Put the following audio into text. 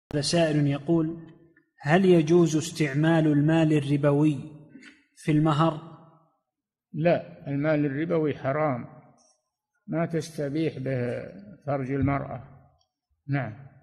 هذا سائل يقول: هل يجوز استعمال المال الربوي في المهر؟ لا، المال الربوي حرام، ما تستبيح به فرج المرأة. نعم.